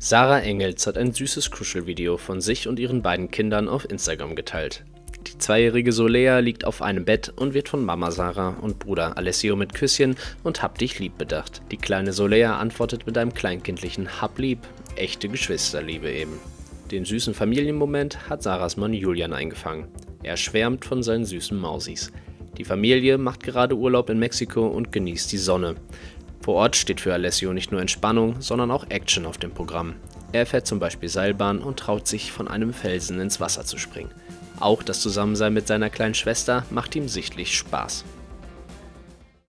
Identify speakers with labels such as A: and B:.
A: Sarah Engels hat ein süßes Kuschelvideo von sich und ihren beiden Kindern auf Instagram geteilt. Die zweijährige Solea liegt auf einem Bett und wird von Mama Sarah und Bruder Alessio mit Küsschen und Hab dich lieb bedacht. Die kleine Solea antwortet mit einem kleinkindlichen Hab lieb, echte Geschwisterliebe eben. Den süßen Familienmoment hat Sarahs Mann Julian eingefangen. Er schwärmt von seinen süßen Mausis. Die Familie macht gerade Urlaub in Mexiko und genießt die Sonne. Vor Ort steht für Alessio nicht nur Entspannung, sondern auch Action auf dem Programm. Er fährt zum Beispiel Seilbahn und traut sich, von einem Felsen ins Wasser zu springen. Auch das Zusammensein mit seiner kleinen Schwester macht ihm sichtlich Spaß.